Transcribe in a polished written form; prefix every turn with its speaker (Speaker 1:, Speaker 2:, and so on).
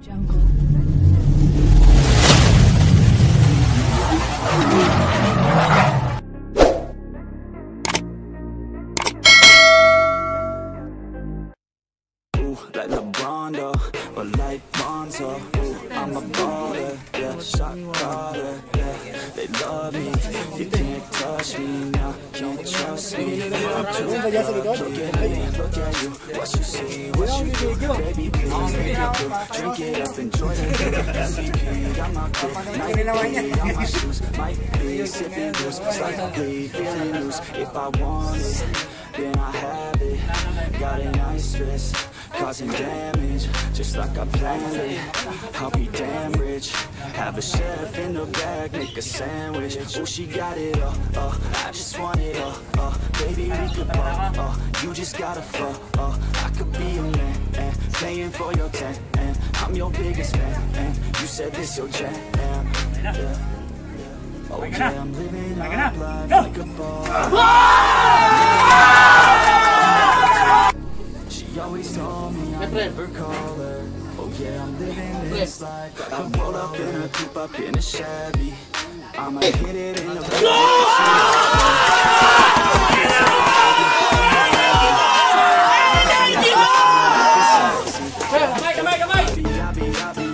Speaker 1: Like LeBron though, or like Bonzo. I'm a baller, yeah, shot caller, yeah. They love me, you can't touch me now, can't trust me. I'm too look at me, look at you, what you see, what you do. Baby, please make it through, drink it up, enjoy the MVP. I'm not good, Nike on my shoes, might be sipping loose, slightly feeling loose. If I want it, then I have it. Got a nice wrist, causing damage, just like I planned it. I'll be damn rich, have a chef in the back, make a sandwich. Oh, she got it all, I just want it all, baby, we could ball, you just gotta fall, I could be a man, and paying for your tan, and I'm your biggest fan, and you said this your jam, yeah. Oh yeah, I'm living my life like a ball. She always told me I never call her. Oh yeah, I'm living this life. I roll up in a coupe, up in a Chevy. I'ma hit it in the back.